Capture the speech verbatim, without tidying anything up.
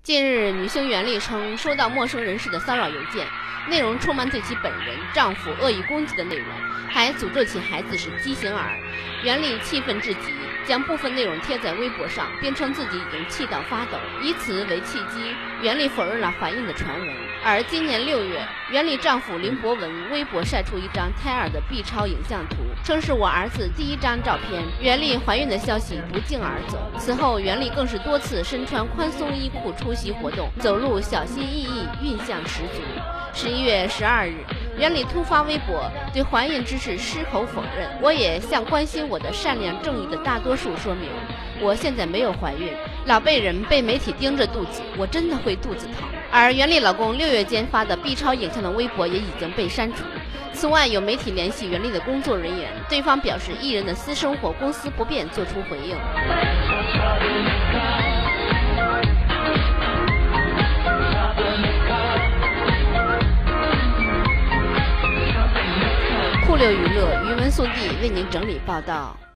近日，女星袁立称收到陌生人士的骚扰邮件，内容充满对其本人、丈夫恶意攻击的内容，还诅咒其孩子是畸形儿。袁立气愤至极，将部分内容贴在微博上，并称自己已经气到发抖。以此为契机，袁立否认了怀孕的传闻。而今年六月，袁立丈夫林博文微博晒出一张胎儿的 B 超影像图，称是我儿子第一张照片。袁立怀孕的消息不胫而走。此后，袁立更是多次身穿宽松衣裤出席活动，走路小心翼翼，韵相十足。十一月十二日，袁立突发微博，对怀孕之事矢口否认。我也向关心我的善良正义的大多数说明，我现在没有怀孕，老被人被媒体盯着肚子，我真的会肚子疼。而袁立老公六月间发的 B 超影像的微博也已经被删除。此外，有媒体联系袁立的工作人员，对方表示艺人的私生活公司不便作出回应。酷六娱乐余文速递为您整理报道。